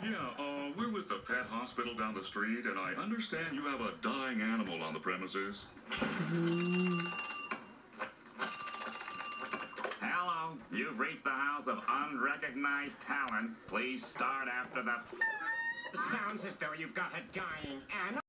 Yeah, we're with the pet hospital down the street, and I understand you have a dying animal on the premises. Hello, you've reached the house of unrecognized talent. Please start after the... Sounds as though you've got a dying animal.